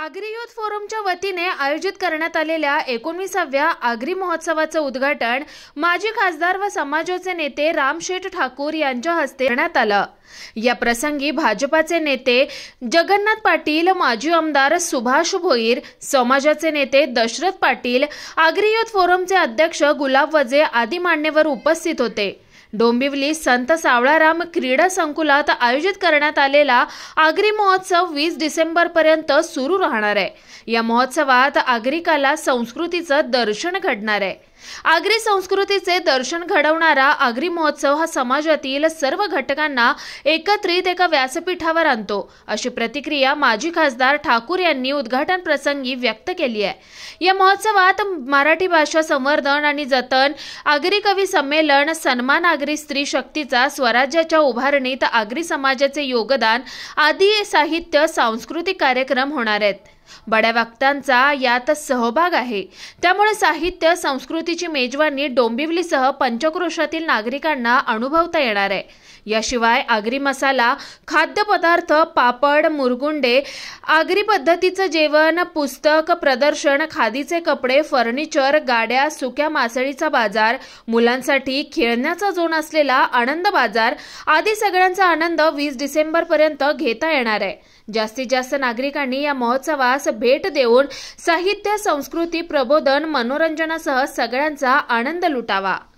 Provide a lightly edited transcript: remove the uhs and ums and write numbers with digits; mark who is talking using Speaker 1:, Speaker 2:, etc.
Speaker 1: Agri youth फोरमच्या वतीने आयोजित करण्यात आलेल्या 19व्या आगरी महोत्सवाचे उद्घाटन माजी खासदार व समाजाचे नेते रामशेठ ठाकूर यांच्या हस्ते करण्यात आलं। या प्रसंगी भाजपाचे नेते जगन्नाथ पाटील, माजी आमदार सुभाष भोईर, समाजाचे नेते दशरथ पाटील, आगरी युथ फोरमचे अध्यक्ष गुलाब वजे आदी मान्यवर उपस्थित होते। डोंबिवली संत सावळाराम क्रीडा संकुलात आयोजित करण्यात आलेला आगरी महोत्सव 20 डिसेंबर पर्यंत सुरू राहणार आहे। या महोत्सवात आगरी कला संस्कृतीचं दर्शन घडणार आहे। आगरी संस्कृतीचे दर्शन घडवणारा आगरी महोत्सव हा समाजातील सर्व घटकांना एकत्रित एका व्यासपीठावर आणतो, अशी प्रतिक्रिया माजी खासदार ठाकूर यांनी उद्घाटन प्रसंगी व्यक्त केली आहे। या महोत्सवात मराठी भाषा संवर्धन आणि जतन, आगरी कवी संमेलन, सन्मान आगरी स्त्री शक्तीचा, स्वराज्याच्या उभारणीत आगरी समाजाचे योगदान आदी साहित्य सांस्कृतिक कार्यक्रम होणार आहेत। बड्या वक्त्यांचा यात सहभाग आहे, त्यामुळे साहित्य संस्कृतीची मेजवानी डोंबिवलीसह पंचक्रोशातील नागरिकांना अनुभवता येणार आहे। याशिवाय आगरी मसाला, खाद्यपदार्थ, पापड, मुरगुंडे, आगरी पद्धतीचं जेवण, पुस्तक प्रदर्शन, खादीचे कपडे, फर्निचर, गाड्या, सुक्या मासळीचा बाजार, मुलांसाठी खेळण्याचा झोन असलेला आनंद बाजार आदी सगळ्यांचा आनंद 20 डिसेंबर पर्यंत घेता येणार आहे। जास्तीत जास्त नागरिकांनी या महोत्सवास भेट देऊन साहित्य, संस्कृती, प्रबोधन, मनोरंजनासह सगळ्यांचा आनंद लुटावा।